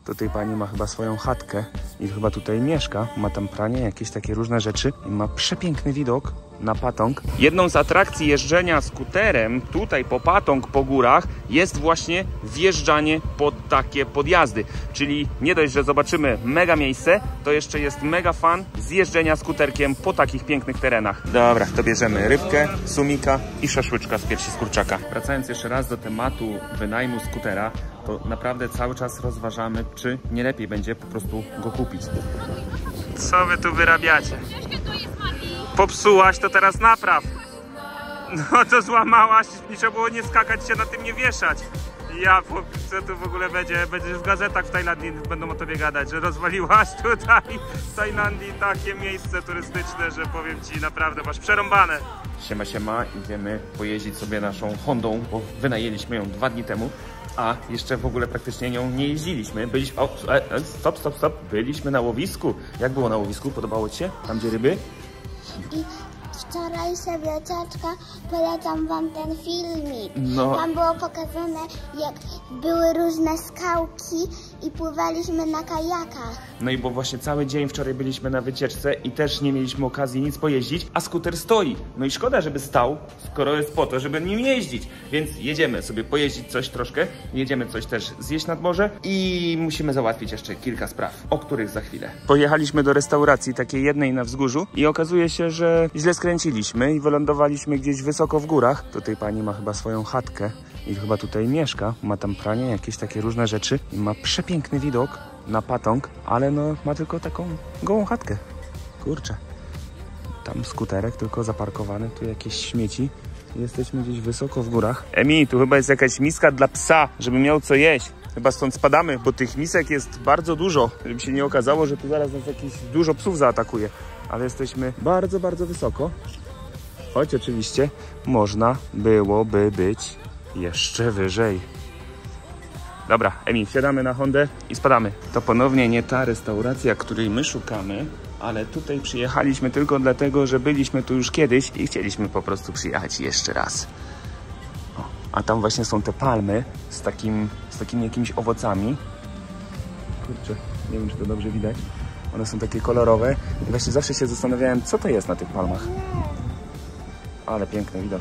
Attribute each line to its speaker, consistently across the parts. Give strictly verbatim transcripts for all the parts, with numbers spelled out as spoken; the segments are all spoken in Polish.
Speaker 1: to tej pani ma chyba swoją chatkę i chyba tutaj mieszka. Ma tam pranie, jakieś takie różne rzeczy i ma przepiękny widok na Patong. Jedną z atrakcji jeżdżenia skuterem tutaj po Patong, po górach, jest właśnie wjeżdżanie pod takie podjazdy. Czyli nie dość, że zobaczymy mega miejsce, to jeszcze jest mega fan zjeżdżenia skuterkiem po takich pięknych terenach. Dobra, to bierzemy rybkę, sumika i szaszłyczka z piersi z kurczaka. Wracając jeszcze raz do tematu wynajmu skutera, to naprawdę cały czas rozważamy, czy nie lepiej będzie po prostu go kupić. Co wy tu wyrabiacie? Popsułaś, to teraz napraw. No to złamałaś, nie trzeba było nie skakać się, na tym nie wieszać. Ja, co tu w ogóle będzie? Będzie w gazetach w Tajlandii, będą o tobie gadać, że rozwaliłaś tutaj w Tajlandii takie miejsce turystyczne, że powiem ci, naprawdę masz przerąbane. Siema, siema, idziemy pojeździć sobie naszą Hondą, bo wynajęliśmy ją dwa dni temu, a jeszcze w ogóle praktycznie nią nie jeździliśmy. Byliśmy, o, e, stop, stop, stop, byliśmy na łowisku. Jak było na łowisku? Podobało ci się? Tam gdzie ryby?
Speaker 2: I wczorajsza wieczorka polecam wam ten filmik.
Speaker 1: No.
Speaker 2: Tam było pokazane, jak były różne skałki i pływaliśmy na kajakach.
Speaker 1: No i bo właśnie cały dzień wczoraj byliśmy na wycieczce i też nie mieliśmy okazji nic pojeździć, a skuter stoi. No i szkoda, żeby stał, skoro jest po to, żeby nim jeździć. Więc jedziemy sobie pojeździć coś troszkę, jedziemy coś też zjeść nad morze i musimy załatwić jeszcze kilka spraw, o których za chwilę. Pojechaliśmy do restauracji takiej jednej na wzgórzu i okazuje się, że źle skręciliśmy i wylądowaliśmy gdzieś wysoko w górach. To tej pani ma chyba swoją chatkę i chyba tutaj mieszka. Ma tam pranie, jakieś takie różne rzeczy i ma przepiękny widok na Patong, ale no ma tylko taką gołą chatkę. Kurczę. Tam skuterek tylko zaparkowany, tu jakieś śmieci. Jesteśmy gdzieś wysoko w górach. Emi, tu chyba jest jakaś miska dla psa, żeby miał co jeść. Chyba stąd spadamy, bo tych misek jest bardzo dużo. Żeby się nie okazało, że tu zaraz nas jakieś dużo psów zaatakuje. Ale jesteśmy bardzo, bardzo wysoko. Choć oczywiście można byłoby być jeszcze wyżej. Dobra, Emi, wsiadamy na Hondę i spadamy. To ponownie nie ta restauracja, której my szukamy, ale tutaj przyjechaliśmy tylko dlatego, że byliśmy tu już kiedyś i chcieliśmy po prostu przyjechać jeszcze raz. O, a tam właśnie są te palmy z takim, z takimi jakimiś owocami. Kurczę, nie wiem, czy to dobrze widać. One są takie kolorowe i właśnie zawsze się zastanawiałem, co to jest na tych palmach. Ale piękny widok.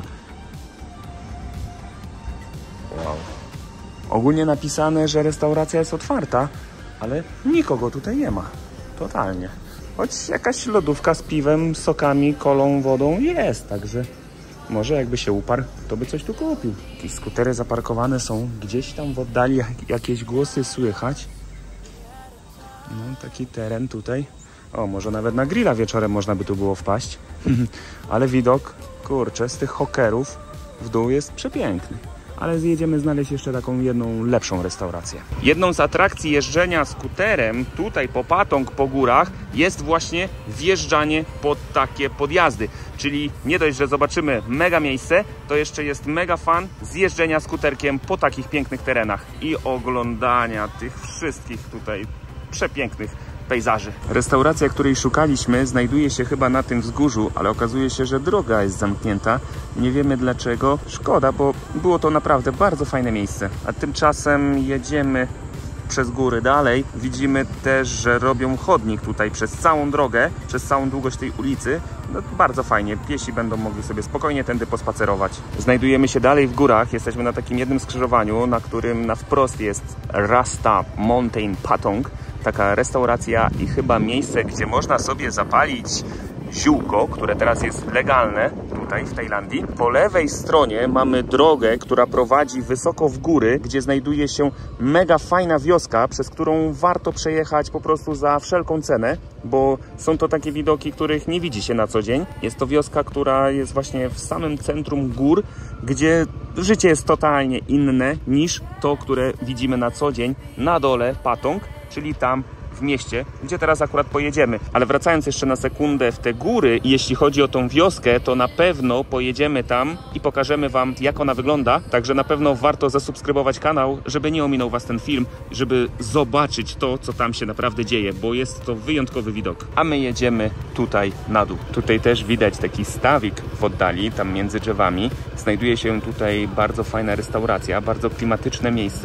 Speaker 1: Wow. Ogólnie napisane, że restauracja jest otwarta, ale nikogo tutaj nie ma. Totalnie. Choć jakaś lodówka z piwem, sokami, kolą, wodą jest, także może jakby się uparł, to by coś tu kupił. Jakieś skutery zaparkowane są gdzieś tam w oddali, jakieś głosy słychać. No, taki teren tutaj. O, może nawet na grilla wieczorem można by tu było wpaść. Ale widok, kurczę, z tych hokerów w dół jest przepiękny. Ale zjedziemy znaleźć jeszcze taką jedną lepszą restaurację. Jedną z atrakcji jeżdżenia skuterem tutaj po Patong, po górach, jest właśnie wjeżdżanie pod takie podjazdy. Czyli nie dość, że zobaczymy mega miejsce, to jeszcze jest mega fan zjeżdżenia skuterkiem po takich pięknych terenach i oglądania tych wszystkich tutaj przepięknych pejzaży. Restauracja, której szukaliśmy, znajduje się chyba na tym wzgórzu, ale okazuje się, że droga jest zamknięta. Nie wiemy dlaczego. Szkoda, bo było to naprawdę bardzo fajne miejsce. A tymczasem jedziemy przez góry dalej. Widzimy też, że robią chodnik tutaj przez całą drogę, przez całą długość tej ulicy. No, bardzo fajnie. Piesi będą mogli sobie spokojnie tędy pospacerować. Znajdujemy się dalej w górach. Jesteśmy na takim jednym skrzyżowaniu, na którym na wprost jest Rasta Mountain Patong. Taka restauracja i chyba miejsce, gdzie można sobie zapalić ziółko, które teraz jest legalne tutaj w Tajlandii. Po lewej stronie mamy drogę, która prowadzi wysoko w góry, gdzie znajduje się mega fajna wioska, przez którą warto przejechać po prostu za wszelką cenę, bo są to takie widoki, których nie widzi się na co dzień. Jest to wioska, która jest właśnie w samym centrum gór, gdzie życie jest totalnie inne niż to, które widzimy na co dzień na dole Patong, czyli tam w mieście, gdzie teraz akurat pojedziemy. Ale wracając jeszcze na sekundę w te góry, jeśli chodzi o tą wioskę, to na pewno pojedziemy tam i pokażemy wam, jak ona wygląda. Także na pewno warto zasubskrybować kanał, żeby nie ominął was ten film, żeby zobaczyć to, co tam się naprawdę dzieje, bo jest to wyjątkowy widok. A my jedziemy tutaj na dół. Tutaj też widać taki stawik w oddali, tam między drzewami. Znajduje się tutaj bardzo fajna restauracja, bardzo klimatyczne miejsce.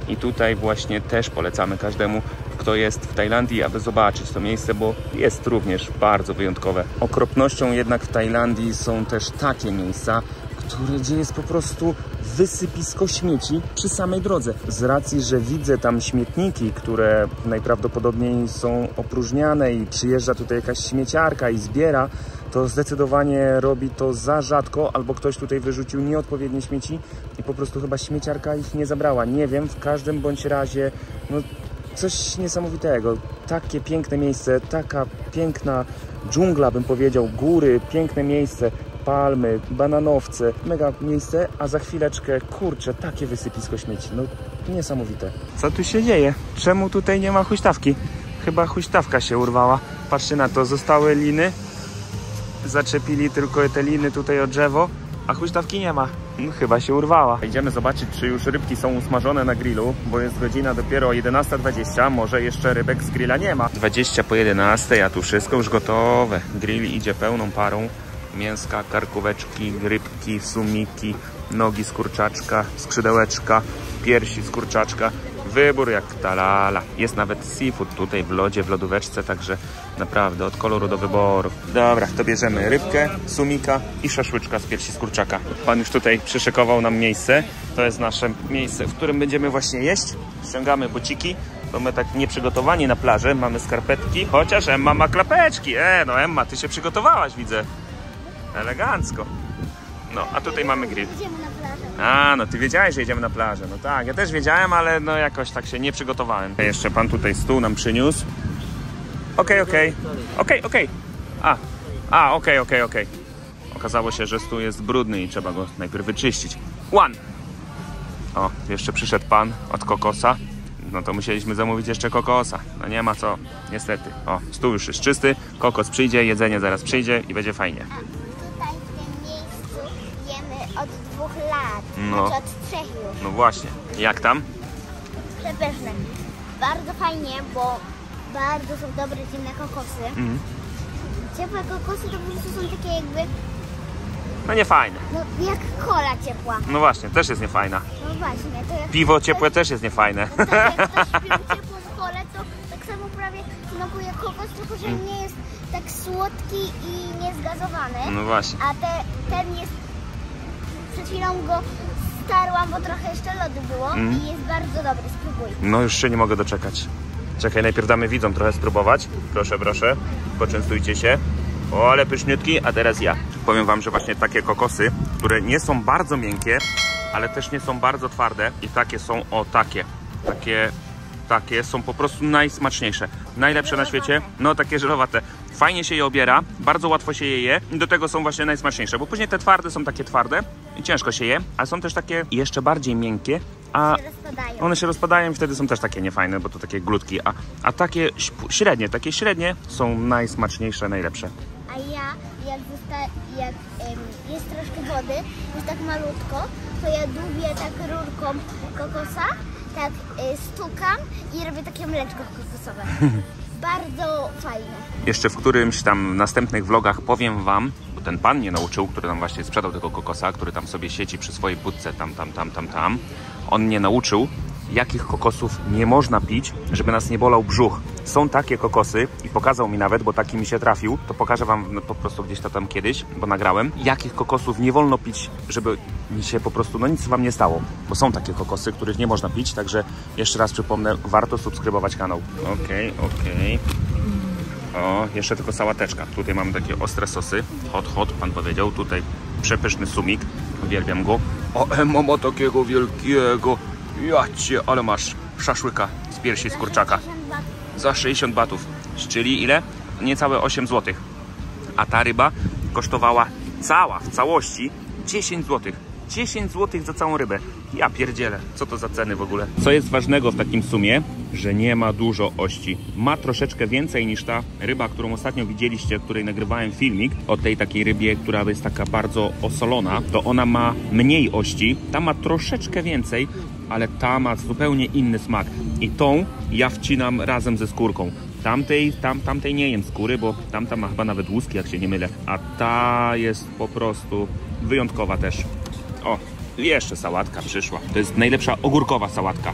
Speaker 1: I tutaj właśnie też polecamy każdemu, kto jest w Tajlandii, aby zobaczyć to miejsce, bo jest również bardzo wyjątkowe. Okropnością jednak w Tajlandii są też takie miejsca, które, gdzie jest po prostu wysypisko śmieci przy samej drodze. Z racji, że widzę tam śmietniki, które najprawdopodobniej są opróżniane i przyjeżdża tutaj jakaś śmieciarka i zbiera, to zdecydowanie robi to za rzadko, albo ktoś tutaj wyrzucił nieodpowiednie śmieci i po prostu chyba śmieciarka ich nie zabrała. Nie wiem, w każdym bądź razie no, coś niesamowitego. Takie piękne miejsce, taka piękna dżungla, bym powiedział, góry, piękne miejsce, palmy, bananowce, mega miejsce, a za chwileczkę, kurczę, takie wysypisko śmieci, no niesamowite. Co tu się dzieje? Czemu tutaj nie ma huśtawki? Chyba huśtawka się urwała. Patrzcie na to, zostały liny, zaczepili tylko te liny tutaj o drzewo, a huśtawki nie ma. No, chyba się urwała. Idziemy zobaczyć, czy już rybki są usmażone na grillu, bo jest godzina dopiero jedenasta dwadzieścia, może jeszcze rybek z grilla nie ma. dwadzieścia po jedenastej, a tu wszystko już gotowe. Grill idzie pełną parą. Mięska, karkóweczki, rybki, sumiki, nogi z kurczaczka, skrzydełeczka, piersi z kurczaczka. Wybór jak ta lala. Jest nawet seafood tutaj w lodzie, w lodóweczce, także naprawdę od koloru do wyboru. Dobra, to bierzemy rybkę, sumika i szaszłyczka z piersi z kurczaka. Pan już tutaj przyszykował nam miejsce. To jest nasze miejsce, w którym będziemy właśnie jeść. Ściągamy buciki, bo my tak nieprzygotowani na plaży. Mamy skarpetki, chociaż Emma ma klapeczki. E, no Emma, ty się przygotowałaś, widzę. Elegancko. No, a tutaj mamy grill.
Speaker 2: Idziemy na plażę.
Speaker 1: A, no ty wiedziałeś, że jedziemy na plażę. No tak, ja też wiedziałem, ale no jakoś tak się nie przygotowałem. Jeszcze pan tutaj stół nam przyniósł. Okej, okej. Okej, okej. A, a, okej, okej, okej. Okazało się, że stół jest brudny i trzeba go najpierw wyczyścić. One. O, jeszcze przyszedł pan od kokosa. No to musieliśmy zamówić jeszcze kokosa. No nie ma co, niestety. O, stół już jest czysty, kokos przyjdzie, jedzenie zaraz przyjdzie i będzie fajnie.
Speaker 2: Tutaj w tym miejscu jemy od dwóch lat,
Speaker 1: No.
Speaker 2: znaczy od trzech już.
Speaker 1: No właśnie. Jak tam?
Speaker 2: Przepyszne. Bardzo fajnie, bo bardzo są dobre zimne kokosy.
Speaker 1: Mhm.
Speaker 2: Ciepłe kokosy to po prostu są takie jakby,
Speaker 1: No nie fajne.
Speaker 2: no jak kola ciepła.
Speaker 1: No właśnie, też jest niefajna.
Speaker 2: No właśnie, to jak
Speaker 1: Piwo ciepłe też jest niefajne.
Speaker 2: tak jak ktoś pił ciepłą kolę, to tak samo prawie smakuje kokos, tylko że nie jest tak słodki i niezgazowany.
Speaker 1: No właśnie.
Speaker 2: A te, ten jest, przed chwilą go starłam, bo trochę jeszcze lodu było
Speaker 1: Mm.
Speaker 2: i jest bardzo dobry, spróbuj.
Speaker 1: No już się nie mogę doczekać. Czekaj, najpierw damy widzom trochę spróbować. Proszę, proszę. Poczęstujcie się. O, ale pyszniutki, a teraz ja. Powiem wam, że właśnie takie kokosy, które nie są bardzo miękkie, ale też nie są bardzo twarde i takie są, o takie. Takie, takie są po prostu najsmaczniejsze. Najlepsze na świecie. No takie żelowate. Fajnie się je obiera, bardzo łatwo się je je i do tego są właśnie najsmaczniejsze, bo później te twarde są takie twarde i ciężko się je, a są też takie jeszcze bardziej miękkie, a
Speaker 2: Się rozpadają.
Speaker 1: one się rozpadają i wtedy są też takie niefajne, bo to takie glutki, a, a takie średnie, takie średnie są najsmaczniejsze, najlepsze.
Speaker 2: A ja, jak, zosta- jak em, jest troszkę wody, jest tak malutko, to ja dłubię tak rurką kokosa, tak y, stukam i robię takie mleczko kokosowe. Bardzo fajne.
Speaker 1: Jeszcze w którymś tam następnych vlogach powiem wam, bo ten pan mnie nauczył, który nam właśnie sprzedał tego kokosa, który tam sobie siedzi przy swojej budce tam, tam, tam, tam, tam. On mnie nauczył, jakich kokosów nie można pić, żeby nas nie bolał brzuch. Są takie kokosy i pokazał mi nawet, bo taki mi się trafił, to pokażę wam no, po prostu gdzieś to tam kiedyś, bo nagrałem, jakich kokosów nie wolno pić, żeby mi się po prostu, no nic wam nie stało. Bo są takie kokosy, których nie można pić, także jeszcze raz przypomnę, warto subskrybować kanał. Okej, okay, okej. Okay. O, jeszcze tylko sałateczka. Tutaj mamy takie ostre sosy. Hot, hot, pan powiedział. Tutaj przepyszny sumik. Uwielbiam go. O, mama takiego wielkiego. Jacie, ale masz szaszłyka z piersi z kurczaka. Za sześćdziesiąt batów. Czyli ile? Niecałe osiem złotych. A ta ryba kosztowała cała, w całości dziesięć złotych. dziesięć złotych za całą rybę. Ja pierdzielę. Co to za ceny w ogóle? Co jest ważnego w takim sumie? Że nie ma dużo ości. Ma troszeczkę więcej niż ta ryba, którą ostatnio widzieliście, której nagrywałem filmik o tej takiej rybie, która jest taka bardzo osolona. To ona ma mniej ości. Ta ma troszeczkę więcej, ale ta ma zupełnie inny smak. I tą ja wcinam razem ze skórką. Tamtej, tam, tamtej nie jem skóry, bo tamta ma chyba nawet łuski, jak się nie mylę. A ta jest po prostu wyjątkowa też. O, jeszcze sałatka przyszła. To jest najlepsza ogórkowa sałatka.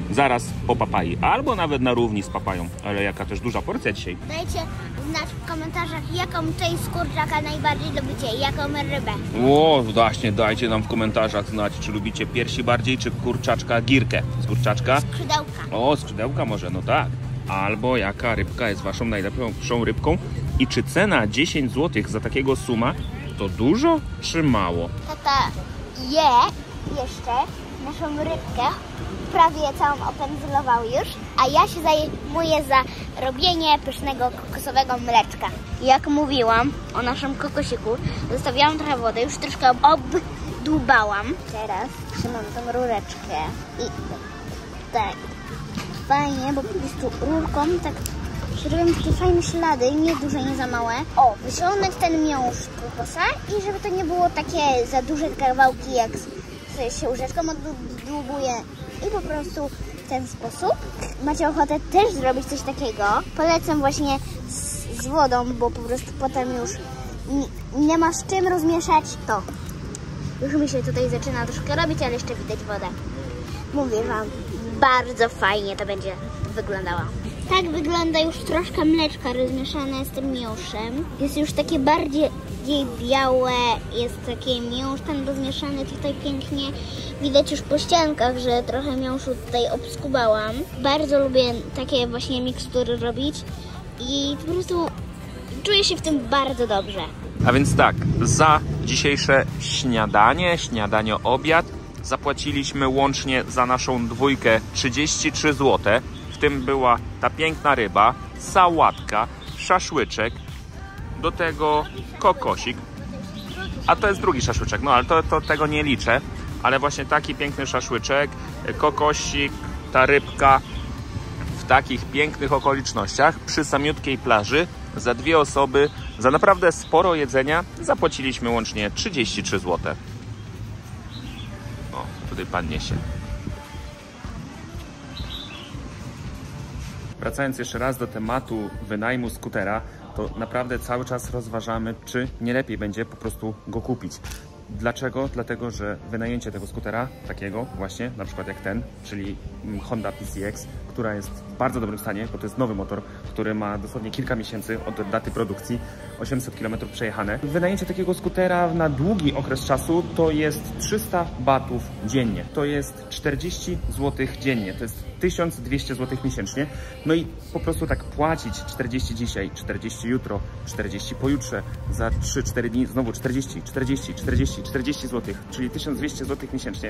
Speaker 1: zaraz po papai, albo nawet na równi z papają. Ale jaka też duża porcja dzisiaj.
Speaker 2: Dajcie znać w komentarzach, jaką część z kurczaka najbardziej lubicie, jaką rybę.
Speaker 1: O, właśnie, dajcie nam w komentarzach znać, czy lubicie piersi bardziej, czy kurczaczka girkę. Z kurczaczka?
Speaker 2: Skrzydełka.
Speaker 1: O, skrzydełka może, no tak. Albo jaka rybka jest waszą najlepszą rybką i czy cena dziesięć złotych za takiego suma to dużo czy mało?
Speaker 2: Tata je jeszcze naszą rybkę, prawie całą opędzlował już, a ja się zajmuję za robienie pysznego kokosowego mleczka. Jak mówiłam o naszym kokosiku, zostawiałam trochę wody, już troszkę obdłubałam. Teraz trzymam tą rureczkę i tak fajnie, bo po prostu rurką tak robią takie fajne ślady, nie duże, nie za małe. O, wyciągnąć ten miąższ kokosa i żeby to nie było takie za duże kawałki, jak się łyżeczką oddłubuje i po prostu w ten sposób. Macie ochotę też zrobić coś takiego? Polecam właśnie z, z wodą, bo po prostu potem już nie, nie ma z czym rozmieszać to. Już mi się tutaj zaczyna troszkę robić, ale jeszcze widać wodę. Mówię wam, bardzo fajnie to będzie wyglądało. Tak wygląda już troszkę mleczka rozmieszane z tym miąższem. Jest już takie bardziej białe, jest taki miąższ ten rozmieszany tutaj pięknie. Widać już po ściankach, że trochę miąższu tutaj obskubałam. Bardzo lubię takie właśnie mikstury robić i po prostu czuję się w tym bardzo dobrze.
Speaker 1: A więc tak, za dzisiejsze śniadanie, śniadanie obiad zapłaciliśmy łącznie za naszą dwójkę trzydzieści trzy złote. W tym była ta piękna ryba, sałatka, szaszłyczek, do tego kokosik. A to jest drugi szaszłyczek, no ale to, to tego nie liczę. Ale właśnie taki piękny szaszłyczek, kokosik, ta rybka w takich pięknych okolicznościach przy samiutkiej plaży za dwie osoby, za naprawdę sporo jedzenia zapłaciliśmy łącznie trzydzieści trzy złote. O, tutaj pan niesie. Wracając jeszcze raz do tematu wynajmu skutera, to naprawdę cały czas rozważamy, czy nie lepiej będzie po prostu go kupić. Dlaczego? Dlatego, że wynajęcie tego skutera, takiego właśnie, na przykład jak ten, czyli Honda P C X, która jest w bardzo dobrym stanie, bo to jest nowy motor, który ma dosłownie kilka miesięcy od daty produkcji, osiemset kilometrów przejechane. Wynajęcie takiego skutera na długi okres czasu to jest trzysta batów dziennie. To jest czterdzieści złotych dziennie, to jest tysiąc dwieście złotych miesięcznie. No i po prostu tak płacić czterdzieści dzisiaj, czterdzieści jutro, czterdzieści pojutrze, za trzy cztery dni znowu czterdzieści, czterdzieści, czterdzieści, czterdzieści złotych, czyli tysiąc dwieście złotych miesięcznie.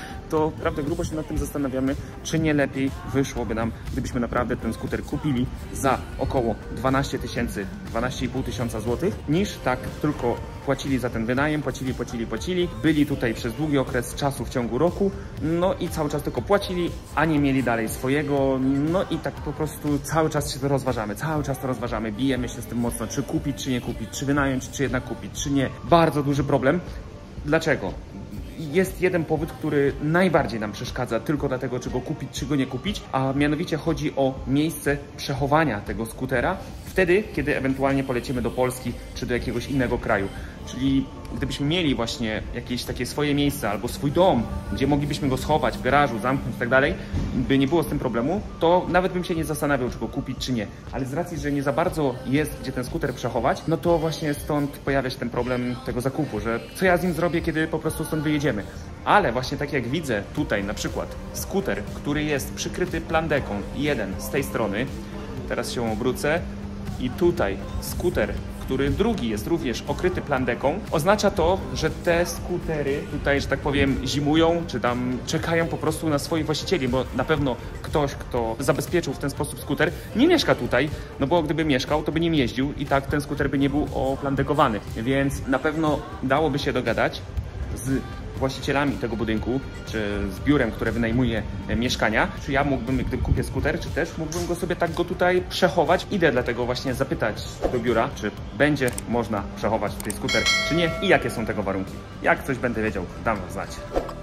Speaker 1: To naprawdę grubo się nad tym zastanawiamy, czy nie lepiej wyszłoby nam, gdybyśmy naprawdę ten skuter kupili za około dwanaście tysięcy, dwanaście i pół tysiąca złotych, niż tak tylko płacili za ten wynajem, płacili, płacili, płacili, byli tutaj przez długi okres czasu w ciągu roku, no i cały czas tylko płacili, a nie mieli dalej swojego, no i tak po prostu cały czas się to rozważamy, cały czas to rozważamy, bijemy się z tym mocno, czy kupić, czy nie kupić, czy wynająć, czy jednak kupić, czy nie. Bardzo duży problem. Dlaczego? Jest jeden powód, który najbardziej nam przeszkadza tylko dlatego, czy go kupić, czy go nie kupić, a mianowicie chodzi o miejsce przechowania tego skutera wtedy, kiedy ewentualnie polecimy do Polski, czy do jakiegoś innego kraju. Czyli gdybyśmy mieli właśnie jakieś takie swoje miejsce albo swój dom, gdzie moglibyśmy go schować w garażu, zamknąć i tak dalej, by nie było z tym problemu, to nawet bym się nie zastanawiał, czy go kupić, czy nie. Ale z racji, że nie za bardzo jest gdzie ten skuter przechować, no to właśnie stąd pojawia się ten problem tego zakupu, że co ja z nim zrobię, kiedy po prostu stąd wyjedziemy. Ale właśnie tak jak widzę tutaj na przykład skuter, który jest przykryty plandeką, jeden z tej strony, teraz się obrócę, i tutaj skuter, który drugi jest również okryty plandeką, oznacza to, że te skutery tutaj, że tak powiem, zimują, czy tam czekają po prostu na swoich właścicieli, bo na pewno ktoś, kto zabezpieczył w ten sposób skuter, nie mieszka tutaj, no bo gdyby mieszkał, to by nim jeździł i tak ten skuter by nie był oplandekowany, więc na pewno dałoby się dogadać z właścicielami tego budynku, czy z biurem, które wynajmuje mieszkania, czy ja mógłbym, gdy kupię skuter, czy też mógłbym go sobie tak go tutaj przechować. Idę dlatego właśnie zapytać do biura, czy będzie można przechować tutaj skuter, czy nie i jakie są tego warunki. Jak coś będę wiedział, dam wam znać.